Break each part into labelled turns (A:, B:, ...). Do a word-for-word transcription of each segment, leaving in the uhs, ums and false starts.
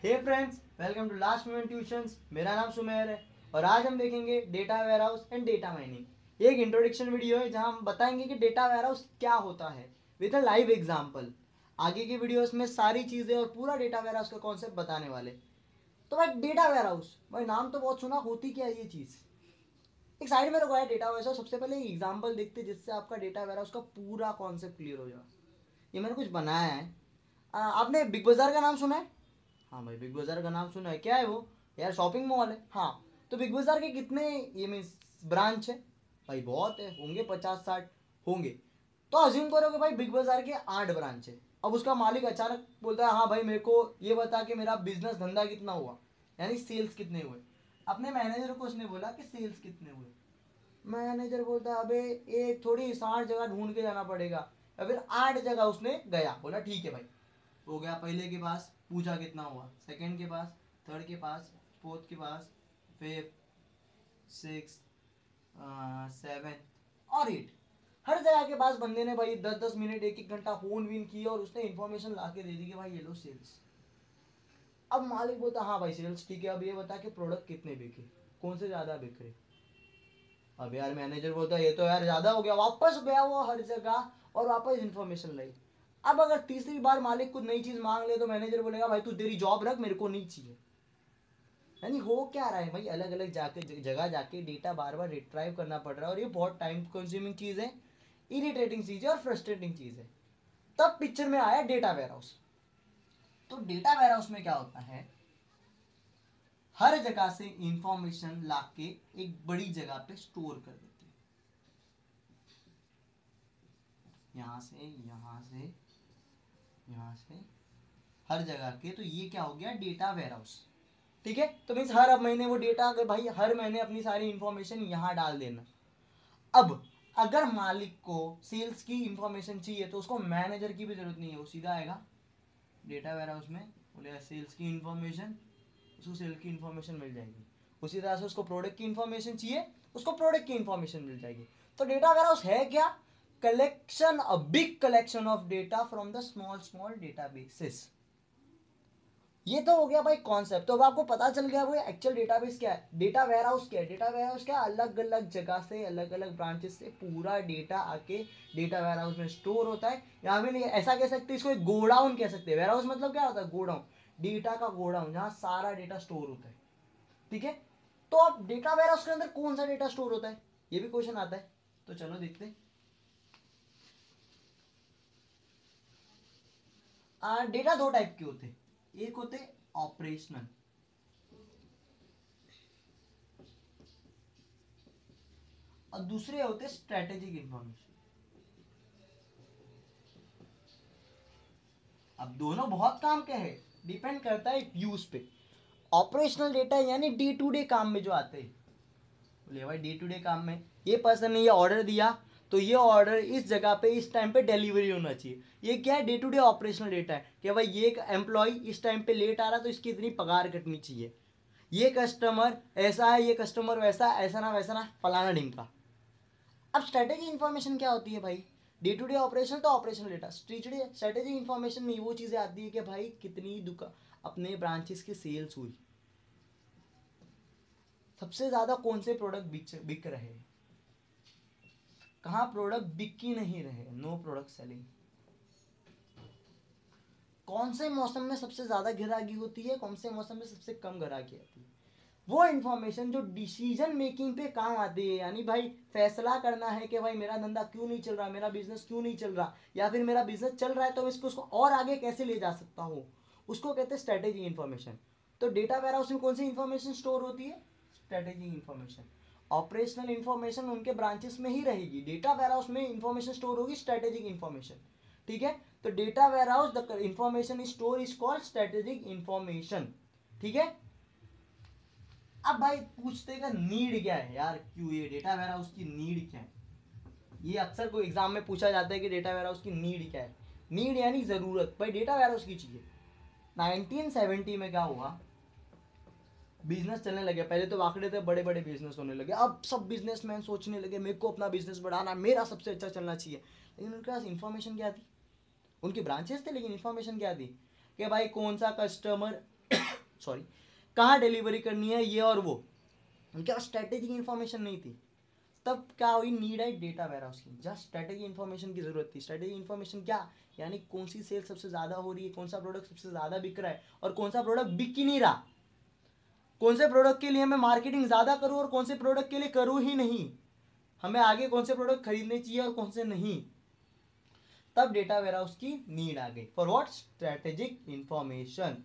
A: Hey friends, welcome to last moment tuitions. मेरा नाम सुमेर है और आज हम देखेंगे data warehouse and data mining. ये एक इंट्रोडक्शन वीडियो है जहां हम बताएंगे कि डेटा वेयरहाउस क्या होता है विद अ लाइव एग्जांपल। आगे की वीडियोस में सारी चीज़ें और पूरा डेटा वेयरहाउस का कॉन्सेप्ट बताने वाले। तो भाई डेटा वेयरहाउस, भाई नाम तो बहुत सुना, होती क्या है ये चीज़। एक साइड में रखवाया डेटा वेयरहाउस। सबसे पहले एग्जाम्पल देखते जिससे आपका डेटा वेयरहाउस का पूरा कॉन्सेप्ट क्लियर हो जाए। ये मैंने कुछ बनाया है। आ, आपने बिग बाजार का नाम सुना है? हाँ भाई, बिग बाजार का नाम सुना है। क्या है वो? यार शॉपिंग मॉल है। हाँ, तो बिग बाजार के कितने ये मीन्स ब्रांच है? भाई बहुत है, होंगे पचास साठ होंगे। तो अज्यूम करो कि भाई बिग बाजार के आठ ब्रांच है। अब उसका मालिक अचानक बोलता है, हाँ भाई मेरे को ये बता कि मेरा बिजनेस धंधा कितना हुआ, यानी सेल्स कितने हुए। अपने मैनेजर को उसने बोला कि सेल्स कितने हुए। मैनेजर बोलता है, अबे एक थोड़ी साठ जगह ढूंढ के जाना पड़ेगा। या फिर आठ जगह उसने गया, बोला ठीक है भाई। हो गया, पहले के पास पूछा कितना हुआ, सेकंड के पास, थर्ड के पास, फोर्थ के पास, फिफ्थ, सिक्स, सेवन और एट। हर जगह के पास बंदे ने भाई दस दस मिनट एक एक घंटा फोन वीन किया और उसने इन्फॉर्मेशन ला के दे दी कि भाई ये लो सेल्स। अब मालिक बोलता हाँ भाई सेल्स ठीक है, अब ये बता कि प्रोडक्ट कितने बिके, कौन से ज्यादा बिक रहे। अब यार मैनेजर बोलता है ये तो यार ज्यादा हो गया। वापस गया वो हर जगह और वापस इन्फॉर्मेशन लाई। अब अगर तीसरी बार मालिक कुछ नई चीज मांग ले तो मैनेजर बोलेगा भाई तू तेरी जॉब रख, मेरे को नहीं चाहिए। यानी हो क्या रहा है भाई, अलग अलग जाके जगह जाके डेटा बार बार रिट्राइव करना पड़ रहा है और ये बहुत टाइम कंज्यूमिंग चीज है, इरिटेटिंग चीज है और फ्रस्ट्रेटिंग चीज है। तब पिक्चर में आया डेटा वेयरहाउस। तो डेटा वेयरहाउस में क्या होता है, हर जगह से इंफॉर्मेशन लाके एक बड़ी जगह पे स्टोर कर देते हैं। यहां से यहां से यहां से हर जगह के, तो ये क्या हो गया, डेटा वेयरहाउस। ठीक है, तो मीन्स हर महीने वो डेटा, भाई हर महीने अपनी सारी इंफॉर्मेशन यहाँ डाल देना। अब अगर मालिक को सेल्स की इंफॉर्मेशन चाहिए तो उसको मैनेजर की भी जरूरत नहीं है, वो सीधा आएगा डेटा वेयरहाउस में, बोलेगा सेल्स की इंफॉर्मेशन, उसको सेल की इंफॉर्मेशन मिल जाएगी। उसी तरह से उसको प्रोडक्ट की इंफॉर्मेशन चाहिए, उसको प्रोडक्ट की इंफॉर्मेशन मिल जाएगी। तो डेटा वेयरहाउस है क्या? Collection, a big collection of data from the small small databases. ये तो हो गया भाई कॉन्सेप्ट। तो अब आपको पता चल गया वो एक्चुअल डेटाबेस क्या है, डेटा वेयरहाउस क्या है। डेटा वेयरहाउस क्या, अलग अलग जगह से, अलग अलग ब्रांचेस से पूरा डेटा आके डेटा वेयरहाउस में स्टोर होता है। यहाँ भी नहीं ऐसा कह सकते, इसको एक गोडाउन कह सकते हैं। वेयरहाउस मतलब क्या होता है, गोडाउन, डेटा का गोडाउन जहाँ सारा डेटा स्टोर होता है। ठीक है, तो अब डेटा वेयरहाउस के अंदर कौन सा डेटा स्टोर होता है, ये भी क्वेश्चन आता है। तो चलो देखते हैं। डेटा दो टाइप के होते हैं, एक होते ऑपरेशनल और दूसरे होते स्ट्रेटेजिक इंफॉर्मेशन। अब दोनों बहुत काम के हैं, डिपेंड करता है यूज पे। ऑपरेशनल डेटा यानी डे टू डे काम में जो आते हैं, बोले भाई डे टू डे काम में ये पर्सन ने ये ऑर्डर दिया तो ये ऑर्डर इस जगह पे इस टाइम पे डिलीवरी होना चाहिए। ये क्या है, day to day operational data है कि भाई ये एक एम्प्लॉय इस टाइम पे लेट आ रहा तो इसकी इतनी पगार कटनी चाहिए, ये कस्टमर ऐसा है, ये कस्टमर वैसा, ऐसा ना वैसा ना फलाना ढिमका। अब स्ट्रेटेजी इन्फॉर्मेशन क्या होती है भाई, डे टू डे ऑपरेशन तो ऑपरेशनल डेटा। स्ट्रेटेजी इन्फॉर्मेशन में वो चीज़ें आती है कि भाई कितनी दुकान, अपने ब्रांचेस की सेल्स हुई, सबसे ज़्यादा कौन से प्रोडक्ट बिक बिक रहे हैं, कहाँ प्रोडक्ट बिक ही नहीं रहे, नो प्रोडक्ट सेलिंग, कौन से मौसम में सबसे ज़्यादा ग्राहकी होती है, कौन से मौसम में सबसे कम ग्राहकी आती है। वो इन्फॉर्मेशन जो डिसीजन मेकिंग पे काम आती है, यानी भाई फैसला करना है कि भाई मेरा धंधा क्यों नहीं चल रहा, मेरा बिजनेस क्यों नहीं चल रहा, या फिर मेरा बिजनेस चल रहा है तो इसको उसको और आगे कैसे ले जा सकता हूँ, उसको कहते हैं स्ट्रेटेजी इन्फॉर्मेशन। तो डेटा वेयरहाउस में कौन सी इन्फॉर्मेशन स्टोर होती है, स्ट्रेटेजी इन्फॉर्मेशन। ऑपरेशनल इन्फॉर्मेशन उनके ब्रांचेस में ही रहेगी, डेटा वेयरहाउस में इन्फॉर्मेशन स्टोर होगी स्ट्रेटेजिक इन्फॉर्मेशन। ठीक है, तो data warehouse the information store is called strategic information. ठीक है, अब भाई पूछते का नीड क्या है यार, क्यों ये डेटा वेयरहाउस की नीड क्या है। ये अक्सर कोई एग्जाम में पूछा जाता है कि डेटा वेयरहाउस की नीड क्या है। नीड यानी जरूरत, भाई डेटा वेयरहाउस की चाहिए। नाइनटीन सेवेंटी में क्या हुआ, बिजनेस चलने लगे। पहले तो वाकड़े थे, बड़े बड़े बिजनेस होने लगे। अब सब बिजनेसमैन सोचने लगे मेरे को अपना बिजनेस बढ़ाना, मेरा सबसे अच्छा चलना चाहिए। लेकिन उनके पास इंफॉर्मेशन क्या थी, उनकी ब्रांचेस थे लेकिन इंफॉर्मेशन क्या थी कि भाई कौन सा कस्टमर सॉरी कहाँ डिलीवरी करनी है ये और वो, उनके पास स्ट्रेटेजिक इन्फॉर्मेशन नहीं थी। तब क्या हुई, नीड है डेटा वेयर हाउस की, जस्ट स्ट्रेटेजिक इन्फॉर्मेशन की जरूरत थी। स्ट्रेटेजिक इन्फॉर्मेशन क्या, यानी कौन सी सेल सबसे ज्यादा हो रही है, कौन सा प्रोडक्ट सबसे ज्यादा बिक रहा है और कौन सा प्रोडक्ट बिक ही नहीं रहा, कौन से प्रोडक्ट के लिए मैं मार्केटिंग ज्यादा करूं और कौन से प्रोडक्ट के लिए करूं ही नहीं, हमें आगे कौन से प्रोडक्ट खरीदने चाहिए और कौन से नहीं। तब डेटा वेयरहाउस की नीड आ गई फॉर व्हाट, स्ट्रेटेजिक इंफॉर्मेशन।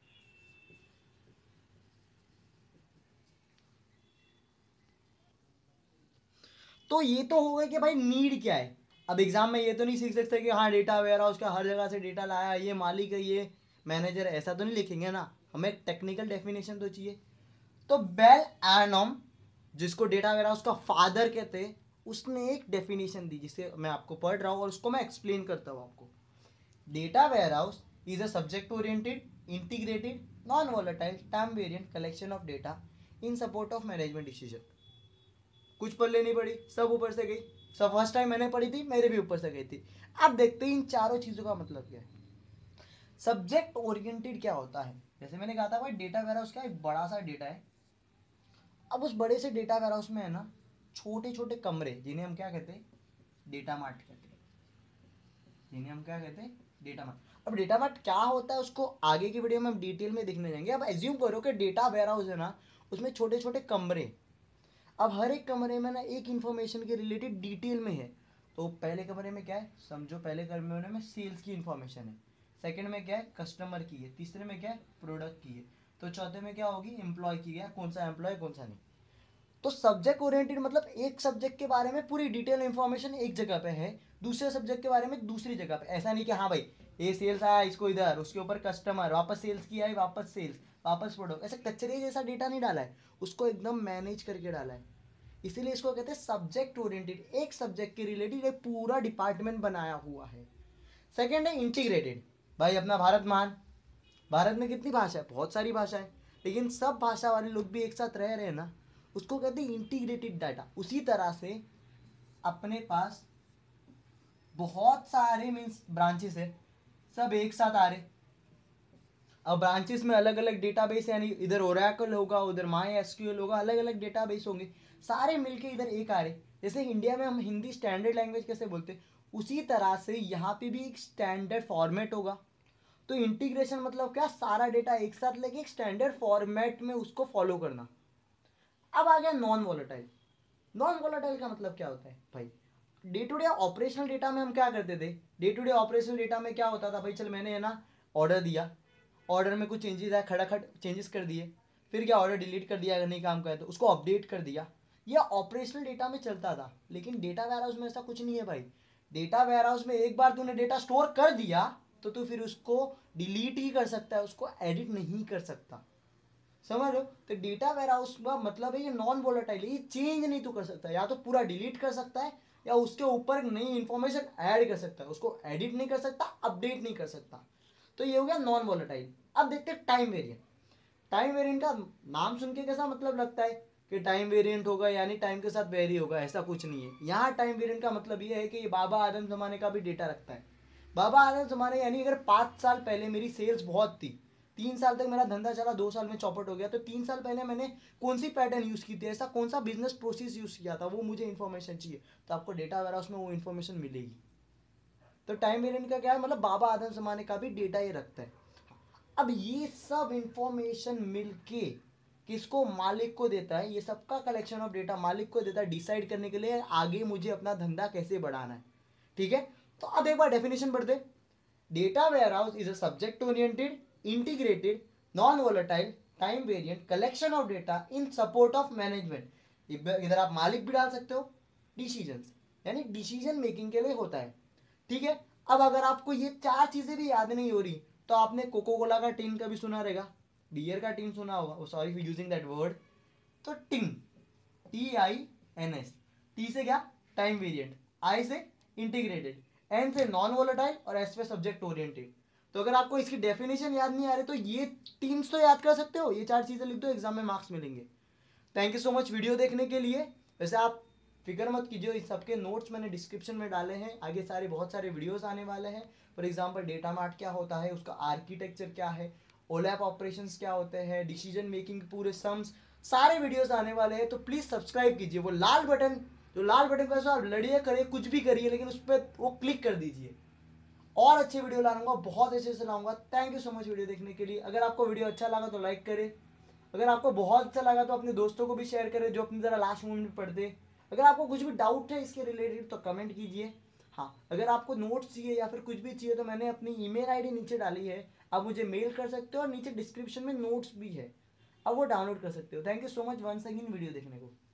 A: तो ये तो हो गया कि भाई नीड क्या है। अब एग्जाम में ये तो नहीं सीख सकते कि हाँ डेटा वेयरहाउस का हर जगह से डेटा लाया, ये मालिक है, ये मैनेजर है, ऐसा तो नहीं लिखेंगे ना, हमें टेक्निकल डेफिनेशन तो चाहिए। तो बेल एनॉम, जिसको डेटा वेयरहाउस का फादर कहते हैं, उसने एक डेफिनेशन दी जिसे मैं आपको पढ़ रहा हूँ और उसको मैं एक्सप्लेन करता हूँ आपको। Data warehouse is a subject oriented, integrated, non volatile, time variant collection of data in support of management decision. कुछ पढ़ नहीं पड़ी, सब ऊपर से गई, सब फर्स्ट टाइम मैंने पढ़ी थी, मेरे भी ऊपर से गई थी। अब देखते हैं इन चारों चीजों का मतलब क्या है। सब्जेक्ट ओरिएंटेड क्या होता है, जैसे मैंने कहा था भाई डेटा वेयरहाउस का एक बड़ा सा डेटा है। अब उस बड़े से डेटा वेयरहाउस में है ना छोटे छोटे कमरे, जिन्हें हम क्या कहते हैं, डेटा मार्ट कहते हैं, जिन्हें हम क्या कहते हैं, डेटा मार्ट। अब डेटा मार्ट क्या होता है उसको आगे की वीडियो में हम डिटेल में देखने जाएंगे। अब एज्यूम करो कि डेटा वेयरहाउस है ना, उसमें छोटे छोटे कमरे, अब हर एक कमरे में ना एक इंफॉर्मेशन के रिलेटेड डिटेल में है। तो पहले कमरे में क्या है, समझो पहले कमरे में सेल्स की इंफॉर्मेशन है, सेकंड में क्या है, कस्टमर की है, तीसरे में क्या है, प्रोडक्ट की है, तो चौथे में क्या होगी, एम्प्लॉय की है, कौन सा एम्प्लॉय कौन सा नहीं। तो सब्जेक्ट ओरिएंटेड मतलब एक सब्जेक्ट के बारे में पूरी डिटेल इंफॉर्मेशन एक जगह पे है, दूसरे सब्जेक्ट के बारे में दूसरी जगह पे। ऐसा नहीं कि हाँ भाई ये सेल्स आया इसको इधर, उसके ऊपर कस्टमर, वापस सेल्स की आई, वापस सेल्स, वापस प्रोडक्ट, ऐसा कचरे जैसा डेटा नहीं डाला है, उसको एकदम मैनेज करके डाला है। इसीलिए इसको कहते हैं सब्जेक्ट ओरिएंटेड, एक सब्जेक्ट के रिलेटेड एक पूरा डिपार्टमेंट बनाया हुआ है। सेकेंड है इंटीग्रेटेड, भाई अपना भारत महान, भारत में कितनी भाषा है, बहुत सारी भाषा है, लेकिन सब भाषा वाले लोग भी एक साथ रह रहे हैं ना, उसको कहते हैं इंटीग्रेटेड डाटा। उसी तरह से अपने पास बहुत सारे मीन्स ब्रांचेस है, सब एक साथ आ रहे। अब ब्रांचेस में अलग अलग डेटाबेस, यानी इधर ओरेकल होगा, उधर माई एसक्यूएल होगा, अलग अलग डेटाबेस होंगे, सारे मिलके इधर एक आ रहे। जैसे इंडिया में हम हिंदी स्टैंडर्ड लैंग्वेज कैसे बोलते हैं, उसी तरह से यहाँ पे भी एक स्टैंडर्ड फॉर्मेट होगा। तो इंटीग्रेशन मतलब क्या, सारा डेटा एक साथ लेके एक स्टैंडर्ड फॉर्मेट में उसको फॉलो करना। अब आ गया नॉन वोलेटाइल। नॉन वोलेटाइल का मतलब क्या होता है भाई, day to day operational data में हम क्या करते थे, day to day operational data में क्या होता था भाई, चल मैंने है ना ऑर्डर दिया, ऑर्डर में कुछ चेंजेस आए, खड़ाखड़ चेंजेस कर दिए, फिर क्या ऑर्डर डिलीट कर दिया अगर नहीं काम करे तो, उसको अपडेट कर दिया, यह ऑपरेशनल डेटा में चलता था। लेकिन डेटा वेयरहाउस में ऐसा कुछ नहीं है भाई। डेटा वेयरहाउस में एक बार तूने डेटा स्टोर कर दिया तो तू फिर उसको डिलीट ही कर सकता है, उसको एडिट नहीं कर सकता, समझ लो। तो डेटा वेयरहाउस का मतलब है ये नॉन वोलेटाइल, ये चेंज नहीं तो कर सकता, या तो पूरा डिलीट कर सकता है या उसके ऊपर नई इंफॉर्मेशन ऐड कर सकता है, उसको एडिट नहीं कर सकता, अपडेट नहीं कर सकता। तो ये हो गया नॉन वोलेटाइल। अब देखते हैं टाइम वेरिएंट। टाइम वेरिएंट का नाम सुन के कैसा मतलब लगता है कि टाइम वेरिएंट होगा यानी टाइम के साथ वेरी होगा, ऐसा कुछ नहीं है। यहाँ टाइम वेरिएंट का मतलब ये है कि ये बाबा आदम जमाने का भी डेटा रखता है। बाबा आदम जमाने यानी अगर पाँच साल पहले मेरी सेल्स बहुत थी, तीन साल तक मेरा धंधा चला, दो साल में चौपट हो गया, तो तीन साल पहले मैंने कौन सी पैटर्न यूज की थी, ऐसा कौन सा बिजनेस प्रोसेस यूज किया था, वो मुझे इन्फॉर्मेशन चाहिए, तो आपको डेटा वेयरहाउस में वो इन्फॉर्मेशन मिलेगी। तो टाइम वेरिएंट का क्या है मतलब, बाबा आदम जमाने का भी डेटा ये रखता है। अब ये सब इंफॉर्मेशन मिलके किसको, मालिक को देता है, ये सबका कलेक्शन ऑफ डेटा मालिक को देता है डिसाइड करने के लिए आगे मुझे अपना धंधा कैसे बढ़ाना है। ठीक है, तो अब एक बार डेफिनेशन पढ़ दे। Data warehouse is a subject oriented, integrated, non volatile, time variant collection of data in support of management. इधर आप मालिक भी डाल सकते हो, डिसीजन यानी डिसीजन मेकिंग के लिए होता है। ठीक है, अब अगर आपको ये चार चीजें भी याद नहीं हो रही तो आपने कोको कोला का टिन का भी सुना रहेगा, बियर का टिन सुना होगा, sorry for using that word. तो TIN, T I N S, T से क्या, टाइम वेरिएंट, आई से इंटीग्रेटेड, एन से नॉन वोलेटाइल और एस पे सब्जेक्ट ओरिएंटेड। तो अगर आपको इसकी डेफिनेशन याद नहीं आ रही तो ये टीम्स तो याद कर सकते हो, ये चार चीजें लिख दो, एग्जाम में मार्क्स मिलेंगे। Thank you so much video देखने के लिए। वैसे आप फिक्र मत कीजिए, इस सबके नोट्स मैंने डिस्क्रिप्शन में डाले हैं, आगे सारे बहुत सारे वीडियोस आने वाले हैं। फॉर एग्जांपल डेटा मार्ट क्या होता है, उसका आर्किटेक्चर क्या है, ओलैप ऑपरेशंस क्या होते हैं, डिसीजन मेकिंग पूरे सम्स, सारे वीडियोस आने वाले हैं। तो प्लीज़ सब्सक्राइब कीजिए, वो लाल बटन, जो लाल बटन पर आप लड़िए करिए कुछ भी करिए, लेकिन उस पर वो क्लिक कर दीजिए। और अच्छे वीडियो लाऊंगा, बहुत अच्छे से लाऊंगा। Thank you so much video देखने के लिए। अगर आपको वीडियो अच्छा लगा तो लाइक करें, अगर आपको बहुत अच्छा लगा तो अपने दोस्तों को भी शेयर करें जो अपनी तरह लास्ट मोमेंट में पढ़ते। अगर आपको कुछ भी डाउट है इसके रिलेटेड तो कमेंट कीजिए। हाँ, अगर आपको नोट्स चाहिए या फिर कुछ भी चाहिए तो मैंने अपनी ईमेल आईडी नीचे डाली है, आप मुझे मेल कर सकते हो, और नीचे डिस्क्रिप्शन में नोट्स भी है, आप वो डाउनलोड कर सकते हो। Thank you so much once again video देखने को।